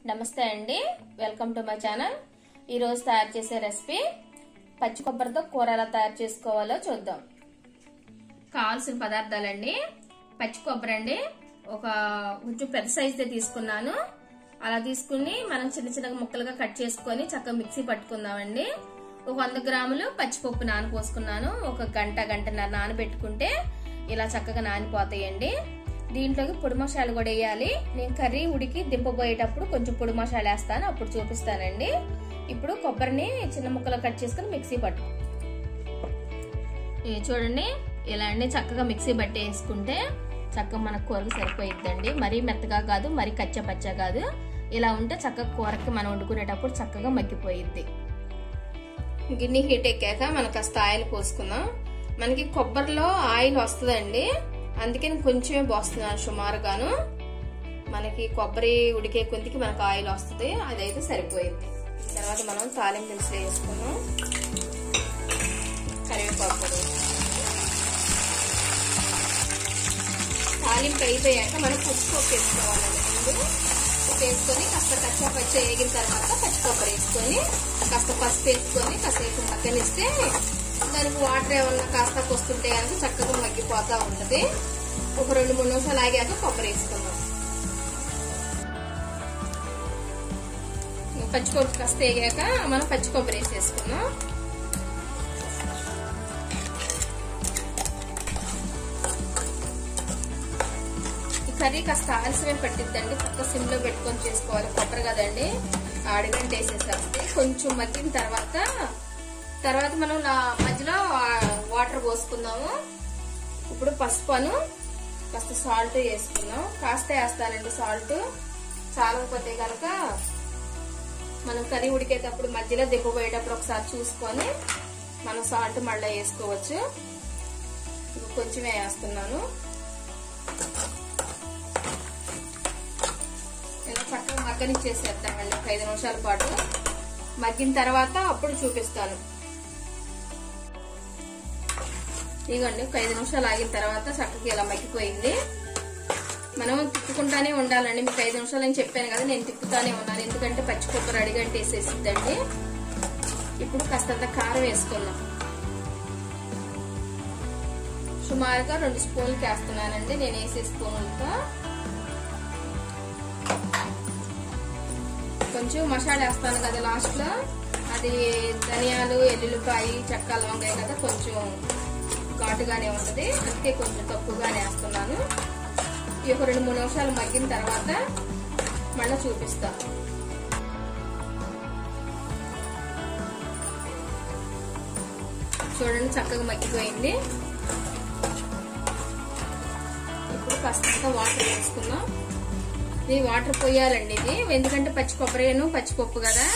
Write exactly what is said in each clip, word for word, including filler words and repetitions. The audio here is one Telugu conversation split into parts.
నమస్తే అండి, వెల్కమ్ టు మై ఛానల్. ఈ రోజు తయారు చేసే రెసిపీ పచ్చి కొబ్బరితో కూర ఎలా తయారు చేసుకోవాలో చూద్దాం. కావాల్సిన పదార్థాలండి: పచ్చి కొబ్బరి అండి, ఒక కొంచెం పెద్ద సైజుదే తీసుకున్నాను. అలా తీసుకుని మనం చిన్న చిన్నగా ముక్కలుగా కట్ చేసుకొని చక్కగా మిక్సీ పట్టుకుందామండి. ఒక వంద గ్రాములు పచ్చిపప్పు నానపోసుకున్నాను. ఒక గంట గంటన్నర నానబెట్టుకుంటే ఇలా చక్కగా నానిపోతాయండి. దీంట్లోకి పొడి మసాలా కూడా వేయాలి. నేను కర్రీ ఉడికి దింపబోయేటప్పుడు కొంచెం పొడి మసాలా వేస్తాను, అప్పుడు చూపిస్తానండి. ఇప్పుడు కొబ్బరిని చిన్న ముక్కలు కట్ చేసుకుని మిక్సీ పట్టు చూడండి. ఇలా అండి చక్కగా మిక్సీ పట్టి వేసుకుంటే చక్కగా మన కూరకు సరిపోయిద్దండి. మరీ మెత్తగా కాదు, మరీ కచ్చా పచ్చా కాదు. ఇలా ఉంటే చక్కగా కూరకి మనం వండుకునేటప్పుడు చక్కగా మగ్గిపోయిద్ది. గిన్నె హీట్ ఎక్కాక మనం కాస్త ఆయిల్ పోసుకుందాం. మనకి కొబ్బరిలో ఆయిల్ వస్తుందండి, అందుకే నేను కొంచెమే పోస్తున్నాను సుమారుగాను. మనకి కొబ్బరి ఉడికే కొద్దికి మనకు ఆయిల్ వస్తుంది, అదైతే సరిపోయింది. తర్వాత మనం తాలింపు దినుసులు వేసుకున్నాం. కరివేపాకు తాలింపు అయిపోయాక మనం పచ్చిపప్పు వేసుకోవాలండి. ముందు వేసుకొని కాస్త కచ్చా పచ్చ వేగిన తర్వాత పచ్చిపప్పు వేసుకొని కాస్త పసుపు వేసుకొని కాసేపు మగ్గనిస్తే దానికి వాటర్ ఏమన్నా కాస్త వస్తుంటే కనుక చక్కగా మగ్గిపోతా ఉంటది. ఒక రెండు మూడు నిమిషాలు ఆగాక కొబ్బరి వేసుకుందాం. పచ్చిపప్పు కాస్త వేగాక మనం పచ్చి కొబ్బరి వేసేసుకున్నాం. ఈ కర్రీ కాస్త ఆలస్యమే పట్టిద్దండి, పక్క సిమ్ లో పెట్టుకొని చేసుకోవాలి. కొబ్బరి కదండి, ఆడిగంట వేసేసేస్తే కొంచెం మగ్గిన తర్వాత తర్వాత మనం మధ్యలో వాటర్ పోసుకుందాము. ఇప్పుడు పసుపును కాస్త సాల్ట్ వేసుకుందాం. కాస్త వేస్తానండి సాల్ట్, చాలకపోతే కనుక మనం కర్రీ ఉడికేటప్పుడు మధ్యలో దింపబోయేటప్పుడు ఒకసారి చూసుకొని మనం సాల్ట్ మళ్ళీ వేసుకోవచ్చు. కొంచెమే వేస్తున్నాను. ఇలా చక్కగా మగ్గనిచ్చేసేద్దామండి ఒక ఐదు నిమిషాల పాటు. మగ్గిన తర్వాత అప్పుడు చూపిస్తాను. ఇదిగోండి, ఒక ఐదు నిమిషాలు ఆగిన తర్వాత చక్కగా ఇలా మగ్గిపోయింది. మనం తిప్పుకుంటానే ఉండాలండి. మీకు ఐదు నిమిషాలు అని చెప్పాను కదా, నేను తిప్పుతానే ఉన్నాను, ఎందుకంటే పచ్చి కొబ్బరి అడిగంట వేసేసిద్దండి. ఇప్పుడు కాస్తంత కారం వేసుకున్నాం. సుమారుగా రెండు స్పూన్లకి వేస్తున్నానండి నేను వేసే స్పూన్లతో. కొంచెం మసాలా వేస్తాను కదా లాస్ట్ లో, అది ధనియాలు, ఎల్లుల్లిపాయ, చెక్క, లవంగాయ కదా, కొంచెం ఘాటుగానే ఉంటది, అందుకే కొంచెం తక్కువగానే వేస్తున్నాను. ఈ ఒక రెండు మూడు నిమిషాలు మగ్గిన తర్వాత మళ్ళీ చూపిస్తాను. చూడండి చక్కగా మగ్గిపోయింది. ఇప్పుడు కాస్త వాటర్ వేసుకుందాం. ఇది వాటర్ పోయాలండి ఇది, ఎందుకంటే పచ్చి కొబ్బరిను పచ్చిపప్పు కదా.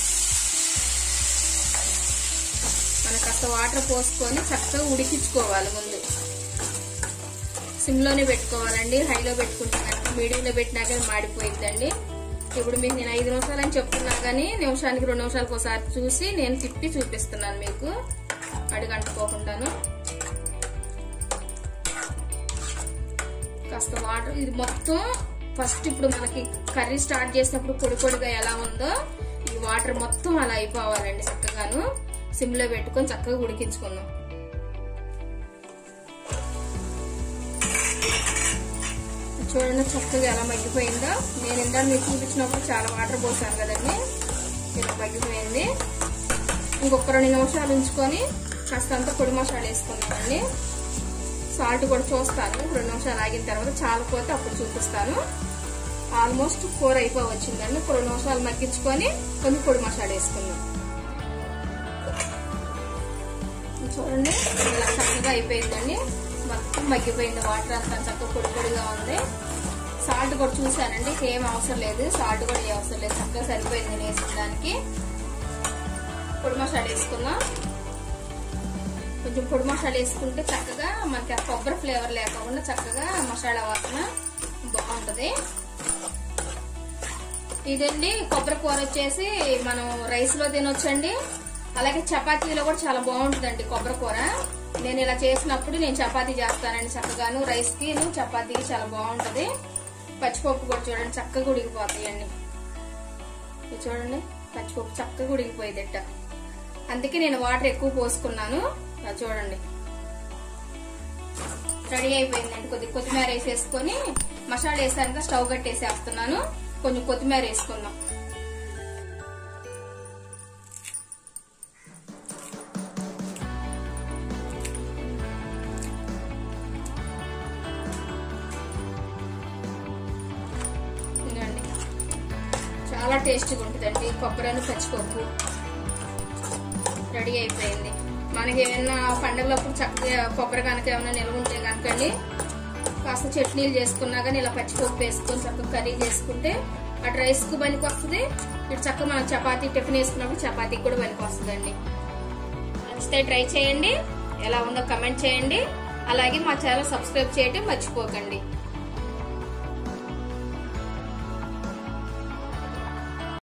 మనం కాస్త వాటర్ పోసుకొని చక్కగా ఉడికించుకోవాలి. ముందు సిమ్ లోనే పెట్టుకోవాలండి, హైలో పెట్టుకుంటే కనుక మీడియంలో పెట్టినాక మాడిపోయిందండి. ఇప్పుడు మీకు నేను ఐదు నిమిషాలు అని చెప్తున్నా కానీ నిమిషానికి రెండు నిమిషాలకు ఒకసారి చూసి నేను తిప్పి చూపిస్తున్నాను మీకు, అడుగంటుకోకుండాను. కాస్త వాటర్ ఇది మొత్తం ఫస్ట్ ఇప్పుడు మనకి కర్రీ స్టార్ట్ చేసినప్పుడు పొడి పొడిగా ఎలా ఉందో ఈ వాటర్ మొత్తం అలా అయిపోవాలండి. చక్కగాను సిమ్ లో పెట్టుకొని చక్కగా ఉడికించుకుందాం. చూడండి చక్కగా ఎలా మగ్గిపోయిందో. నేను ఇందాక మీకు చూపించినప్పుడు చాలా వాటర్ పోసాను కదండి, ఇలా మగ్గిపోయింది. ఇంకొక రెండు నిమిషాలు ఉంచుకొని కాస్తంత పొడి మసాలా వేసుకున్నామండి. సాల్ట్ కూడా చూస్తాను రెండు నిమిషాలు ఆగిన తర్వాత, చాలకపోతే అప్పుడు చూపిస్తాను. ఆల్మోస్ట్ కూర అయిపోవచ్చిందండి. ఒక రెండు నిమిషాలు మగ్గించుకొని కొంచెం పొడి మసాలా వేసుకుందాం. చూడండి ఇలా చక్కగా అయిపోయిందండి, మొత్తం మగ్గిపోయింది. వాటర్ అంతా చక్కగా పొడి పొడిగా ఉంది. సాల్ట్ కూడా చూసానండి, ఏం అవసరం లేదు, సాల్ట్ కూడా ఏ అవసరం లేదు, చక్కగా సరిపోయింది నేను వేసిన దానికి. పొడి మసాలా వేసుకున్నాం. కొంచెం పొడి మసాలా వేసుకుంటే చక్కగా మనకి ఆ కొబ్బరి ఫ్లేవర్ లేకుండా చక్కగా మసాలా వాసన బాగుంటది. ఇదండి కొబ్బరి కూర వచ్చేసి మనం రైస్ లో తినొచ్చండి, అలాగే చపాతీలో కూడా చాలా బాగుంటుందండి కొబ్బరి కూర. నేను ఇలా చేసినప్పుడు నేను చపాతీ చేస్తానండి చక్కగాను, రైస్ కి చపాతీకి చాలా బాగుంటది. పచ్చిపప్పు కూడా చూడండి చక్కగా ఉడికిపోతాయండి. చూడండి పచ్చిపప్పు చక్కగా ఉడికిపోయింది ఇట్ట. అందుకే నేను వాటర్ ఎక్కువ పోసుకున్నాను. చూడండి రెడీ అయిపోయిందండి. కొద్దిగా కొత్తిమీర వేసేసుకొని మసాలా వేసాక స్టవ్ కట్టేసేస్తున్నాను. కొంచెం కొత్తిమీర వేసుకుందాం. చాలా టేస్టీగా ఉంటుందండి కొబ్బరి పచ్చిపప్పు. రెడీ అయిపోయింది. మనకి ఏమైనా పండుగలప్పుడు చక్కగా కొబ్బరి కనుక ఏమైనా నిల్వ ఉంటే కనుకండి కాస్త చట్నీలు చేసుకున్నా కానీ ఇలా పచ్చిపప్పు వేసుకొని చక్కగా కర్రీ చేసుకుంటే అటు రైస్ కు పనికి వస్తుంది, ఇటు చక్కగా మనం చపాతీ టిఫిన్ వేసుకున్నప్పుడు చపాతీకి కూడా పనికి వస్తుందండి. నచ్చితే ట్రై చేయండి, ఎలా ఉందో కమెంట్ చేయండి, అలాగే మా ఛానల్ సబ్స్క్రైబ్ చేయడం మర్చిపోకండి.